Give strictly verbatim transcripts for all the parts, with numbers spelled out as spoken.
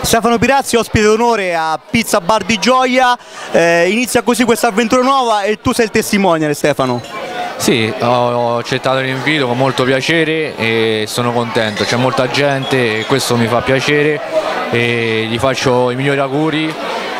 Stefano Pirazzi, ospite d'onore a Pizza Bar di Gioia, eh, inizia così questa avventura nuova e tu sei il testimonial, Stefano. Sì, ho accettato l'invito con molto piacere e sono contento, c'è molta gente e questo mi fa piacere e gli faccio i migliori auguri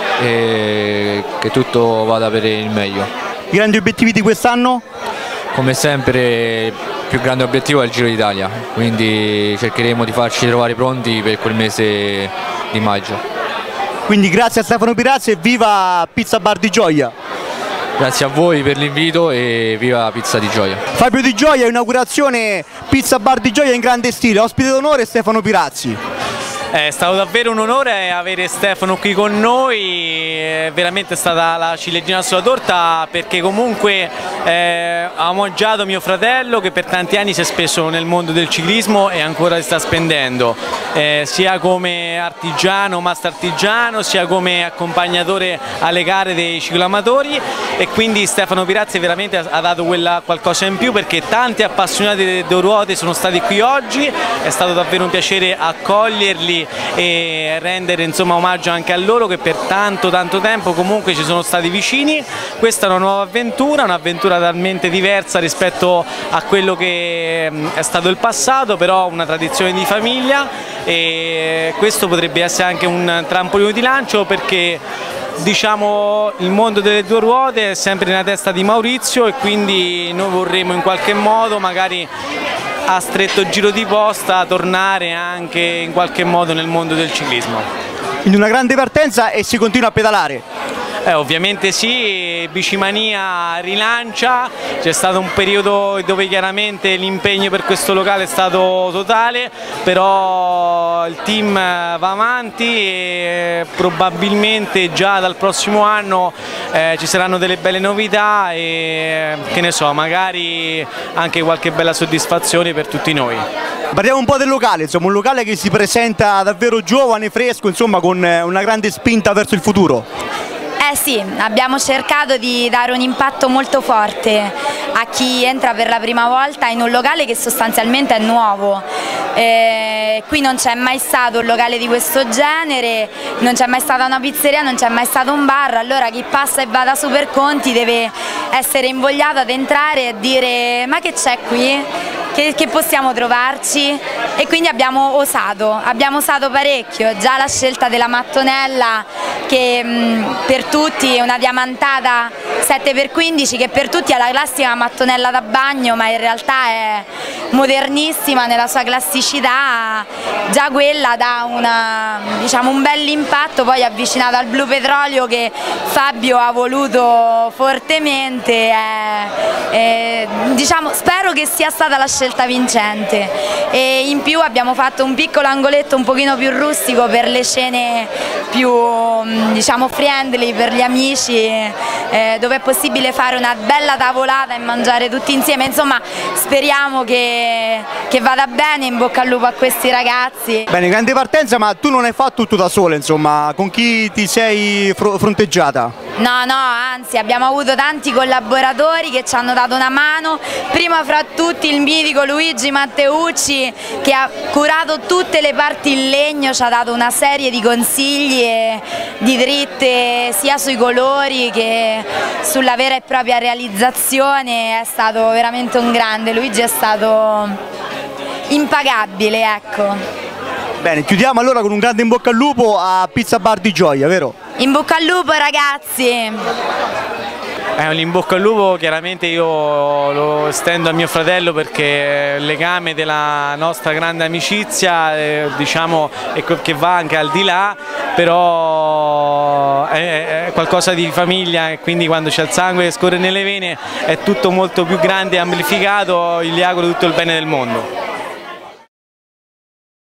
e che tutto vada per il meglio. I grandi obiettivi di quest'anno? Come sempre il più grande obiettivo è il Giro d'Italia, quindi cercheremo di farci trovare pronti per quel mese di maggio. Quindi grazie a Stefano Pirazzi e viva Pizza Bar di Gioia! Grazie a voi per l'invito e viva Pizza di Gioia! Fabio Di Gioia, inaugurazione Pizza Bar di Gioia in grande stile, ospite d'onore Stefano Pirazzi. È stato davvero un onore avere Stefano qui con noi, è veramente stata la ciliegina sulla torta perché comunque eh, ha omaggiato mio fratello che per tanti anni si è speso nel mondo del ciclismo e ancora si sta spendendo, eh, sia come artigiano, master artigiano, sia come accompagnatore alle gare dei cicloamatori e quindi Stefano Pirazzi veramente ha dato quella qualcosa in più perché tanti appassionati delle due ruote sono stati qui oggi, è stato davvero un piacere accoglierli e rendere insomma omaggio anche a loro che per tanto tanto tempo comunque ci sono stati vicini. Questa è una nuova avventura, un'avventura talmente diversa rispetto a quello che è stato il passato, però una tradizione di famiglia e questo potrebbe essere anche un trampolino di lancio perché diciamo il mondo delle due ruote è sempre nella testa di Maurizio e quindi noi vorremmo in qualche modo magari a stretto giro di posta tornare anche in qualche modo nel mondo del ciclismo. Quindi una grande partenza e si continua a pedalare? Eh, ovviamente sì, Bicimania rilancia, c'è stato un periodo dove chiaramente l'impegno per questo locale è stato totale, però il team va avanti e probabilmente già dal prossimo anno eh, ci saranno delle belle novità e che ne so, magari anche qualche bella soddisfazione per tutti noi. Parliamo un po' del locale, insomma, un locale che si presenta davvero giovane, fresco, insomma, con una grande spinta verso il futuro. Eh sì, abbiamo cercato di dare un impatto molto forte a chi entra per la prima volta in un locale che sostanzialmente è nuovo. Eh, qui non c'è mai stato un locale di questo genere, non c'è mai stata una pizzeria, non c'è mai stato un bar, allora chi passa e va da Superconti deve essere invogliato ad entrare e dire ma che c'è qui? Che, che possiamo trovarci? E quindi abbiamo osato, abbiamo osato parecchio, già la scelta della mattonella che mh, per tutti è una diamantata sette per quindici che per tutti è la classica mattonella da bagno ma in realtà è modernissima nella sua classicità, già quella dà una, diciamo, un bel impatto poi avvicinato al blu petrolio che Fabio ha voluto fortemente, è, è, diciamo, spero che sia stata la scelta vincente e in più abbiamo fatto un piccolo angoletto un pochino più rustico per le scene più diciamo friendly per gli amici eh, dove è possibile fare una bella tavolata e mangiare tutti insieme, insomma speriamo che, che vada bene, in bocca al lupo a questi ragazzi. Bene, grande partenza, ma tu non hai fatto tutto da sola, insomma, con chi ti sei fr fronteggiata? No, no, anzi abbiamo avuto tanti collaboratori che ci hanno dato una mano, prima fra tutti il mitico Luigi Matteucci che ha curato tutte le parti in legno, ci ha dato una serie di consigli e di dritte sia sui colori che sulla vera e propria realizzazione, è stato veramente un grande, Luigi è stato impagabile, ecco. Bene, chiudiamo allora con un grande in bocca al lupo a Pizza Bar di Gioia, vero? In bocca al lupo ragazzi! È un in bocca al lupo, chiaramente io lo estendo a mio fratello perché il legame della nostra grande amicizia eh, diciamo è che va anche al di là, però è, è qualcosa di famiglia e quindi quando c'è il sangue che scorre nelle vene è tutto molto più grande e amplificato, gli auguro tutto il bene del mondo.